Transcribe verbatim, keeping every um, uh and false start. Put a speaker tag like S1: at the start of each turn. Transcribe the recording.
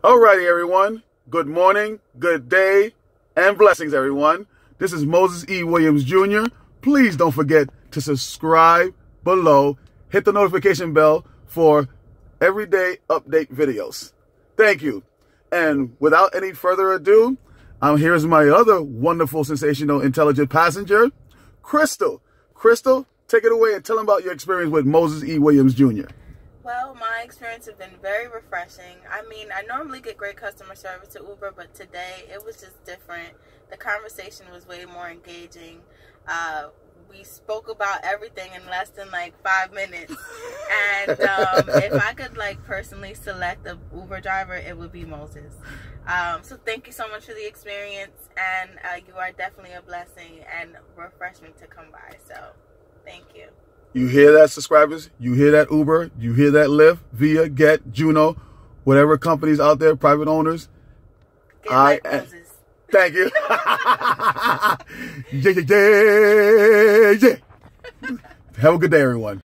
S1: Alrighty, everyone. Good morning, good day, and blessings, everyone. This is Moses E. Williams, Junior Please don't forget to subscribe below. Hit the notification bell for everyday update videos. Thank you. And without any further ado, um, here's my other wonderful, sensational, intelligent passenger, Krystal. Krystal, take it away and tell them about your experience with Moses E. Williams, Junior
S2: Well, my experience has been very refreshing. I mean, I normally get great customer service to Uber, but today it was just different. The conversation was way more engaging. Uh, we spoke about everything in less than like five minutes. And um, if I could like personally select a Uber driver, it would be Moses. Um, so thank you so much for the experience, and uh, you are definitely a blessing and refreshment to come by. So thank you.
S1: You hear that, subscribers? You hear that, Uber? You hear that, Lyft, Via, Get, Juno, whatever companies out there, private owners?
S2: Get
S1: I
S2: like
S1: am.
S2: Moses.
S1: Thank you. yeah, yeah, yeah, yeah. Have a good day, everyone.